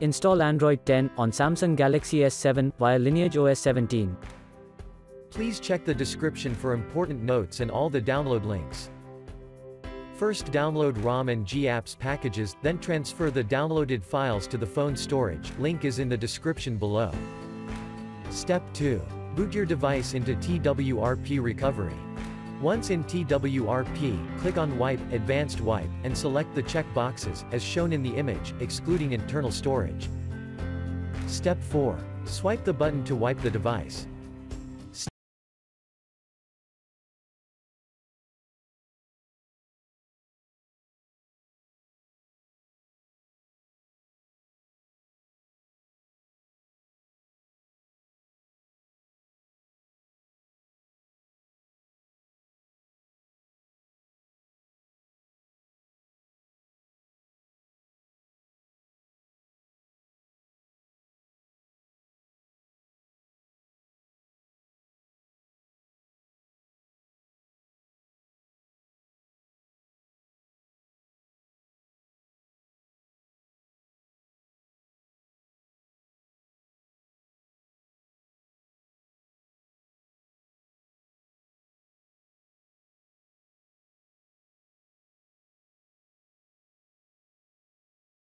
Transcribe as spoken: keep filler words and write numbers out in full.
Install Android ten on Samsung Galaxy S seven via LineageOS seventeen. Please check the description for important notes and all the download links. First, download ROM and GApps packages, then transfer the downloaded files to the phone storage. Link is in the description below. Step two. Boot your device into T W R P recovery. Once in T W R P, click on Wipe, Advanced Wipe, and select the check boxes, as shown in the image, excluding internal storage. Step four. Swipe the button to wipe the device.